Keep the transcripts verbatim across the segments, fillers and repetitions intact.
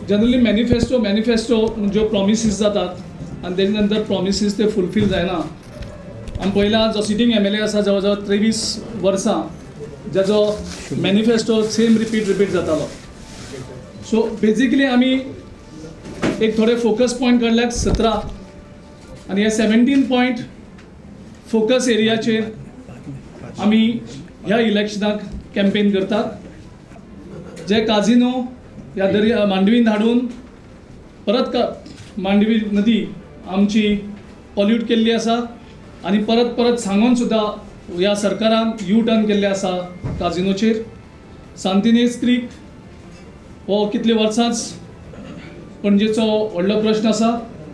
Generally manifesto manifesto ज्यो promises जातात आनी तेजे नंतर प्रॉमिसीस ते फुलफील जायना. आमी पळयला जो सिटींग एम एल ए आसा जवळ जवळ तेवीस वर्सां जाचो मॅनिफेस्टो सेम रिपीट रिपीट जातालो. सो बेजिकली आमी एक थोडे फोकस पॉयंट काडल्यात सतरा आनी हे सेव्हन्टीन पॉयंट फोकस एरियाचेर आमी ह्या इलेक्शनाक कॅम्पेन करतात. जे काजिनो ह्या दर्या मांडवीन धाडून परत का मांडवी नदी आमची पॉल्यूट केल्ली आसा आनी परत परत सांगून सुद्दां ह्या सरकारान यू टर्न केल्ले आसा काजिनोचेर. सांतिनेज क्रीक हो कितले वर्सांच पणजेचो व्हडलो प्रश्न आसा.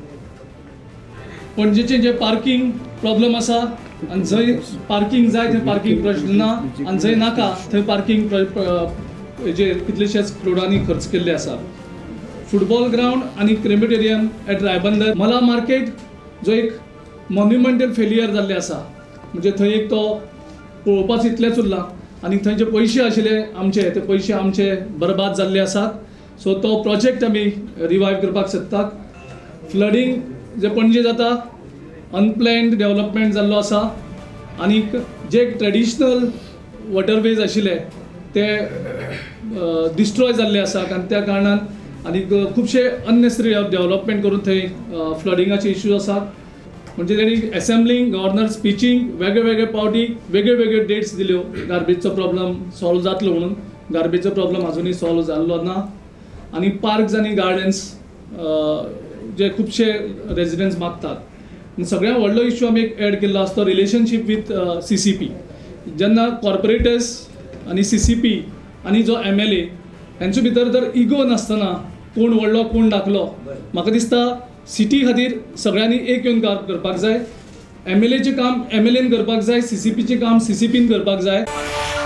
पणजेचें जे पार्किंग प्रॉब्लम आसा आनी जंय पार्किंग जाय थंय पार्किंग प्रश्न ना आनी जंय नाका थंय पार्किंग हेजे कितलेशेच करोडांनी खर्च केल्ले आसा. फुटबॉल ग्राउंड आनी क्रेमेटोरियम एट रायबंदर. मला मार्केट जो एक मॉन्युमेंटल फेलियर जाल्ले आसा, म्हणजे थंय एक तो पळोवपाच इतलेंच उरलां आनी थंय जे पयशे आशिल्ले आमचे ते पयशे आमचे बरबाद जाल्ले आसात. सो तो प्रोजेक्ट आमी रिवायव करपाक सोदतात. फ्लडींग जे पणजे जाता अनप्लॅन्ड डेवलपमेंट जाल्लो आसा आनी जे ट्रेडिशनल वॉटरवेज आशिल्ले ते डिस्ट्रॉय जाल्ले आसात आनी त्या कारणान आनी खुबशे अननेसेसरी डेवलपमेंट करून थंय फ्लडिंगाचे इश्यूज आसात. म्हणजे तेणी एसेंब्लींग गव्हर्नर स्पिचींग वेगळे वेगळे पावटी वेगळे वेगळे डेट्स दिल्यो गार्बेजचो प्रॉब्लम सॉल्व जातलो म्हणून. गार्बेजचो प्रॉब्लम अजुनूय सॉल्व जाल्लो ना. आनी पार्क्स आनी गार्डन्स जे खुबशे रेजिडेंट्स मागतात. सगळ्यांत व्हडलो इश्यू आमी एक एड केल्लो आसा तो relationship with C C P. जेन्ना कॉर्पोरेटर्स आनी सी सी पी आनी जो एम एल ए हांचे भितर तर इगो नासतना कोण व्हडलो कोण धाकलो, म्हाका दिसता सिटी खातीर सगळ्यांनी एक येवन काम करपाक जाय. एम एल एचें काम एम एल एन करपाक जाय, सी सी पीचें काम सी सी पीन करपाक जाय.